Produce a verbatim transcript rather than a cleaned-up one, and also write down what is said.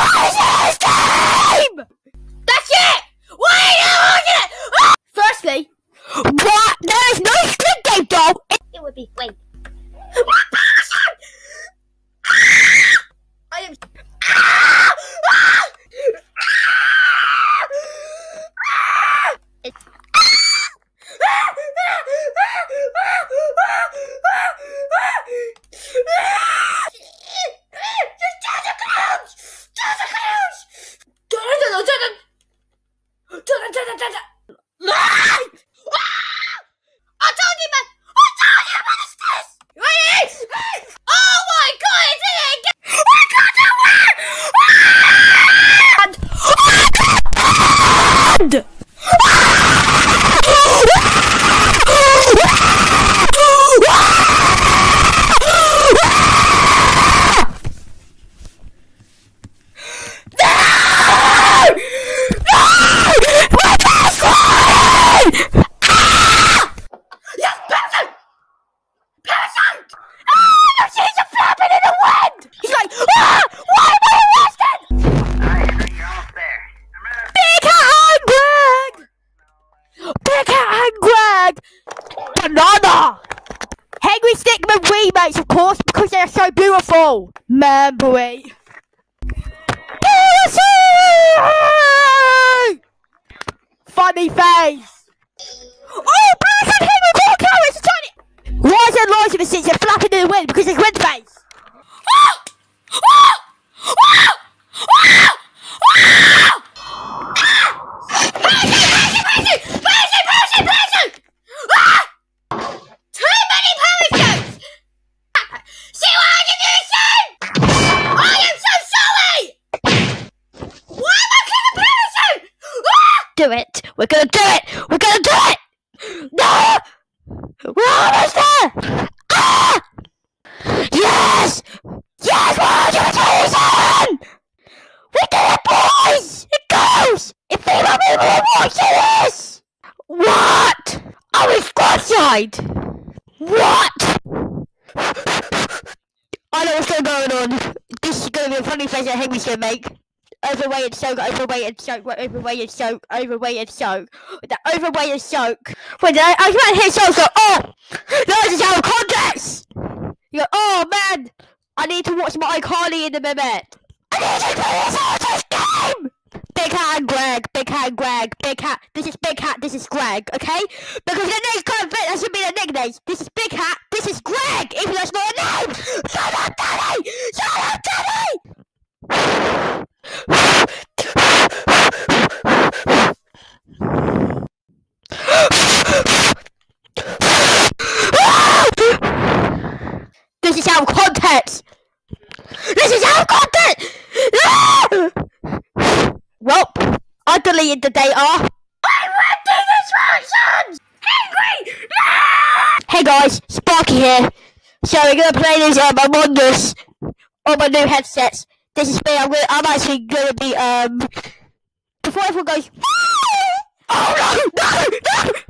What is this game? That's it! Why are you watching it? Ah! Firstly, what? There is no Squid Game doll! It, it would be, wait. What person? Ah! I am... Ah! Ah! It's... I told you, man! I told you, what is this? Wait! Oh my god, it's in it again! I can't do it! And... Banana! Henry Stickmin remakes, of course, because they're so beautiful. Man, boy. Funny face. Oh, Bruce and Henry Paul Carrots are tiny. Why is there lights in the seats and flapping in the wind? Because it's wind face. Ah! Ah! Ah! Ah! Ah! Do it! We're gonna do it! We're gonna do it! No! We're almost there! Ah! Yes! Yes! one hundred percent! We did it, boys! It goes! If female people are watching this! What? Are we squad side? What? I know what's going on. This is gonna be a funny face that Henry's gonna make. Overweighted soak, overweighted soak, overweighted soak, overweighted soak. The overweighted soak. When I, I can't hear soak go, oh! That is out of context! You go, oh man! I need to watch my iCarly in a minute. I need to play this out of this game! Big Hat and Greg, Big Hat and Greg, Big Hat. This is Big Hat, this is Greg, okay? Because the next kind of bit, that should be the nicknames. This is Big Hat, this is Greg, even though it's not a name! Shut up, Daddy! Shut up, Daddy! This is out of context! This is out of context! Well, I deleted the data. I went to instructions! Henry! Hey guys, Sparky here. So we're gonna play this um, Among Us on my new headsets. This is me. I'm gonna, I'm actually gonna be um. Before everyone goes, oh no, no, no!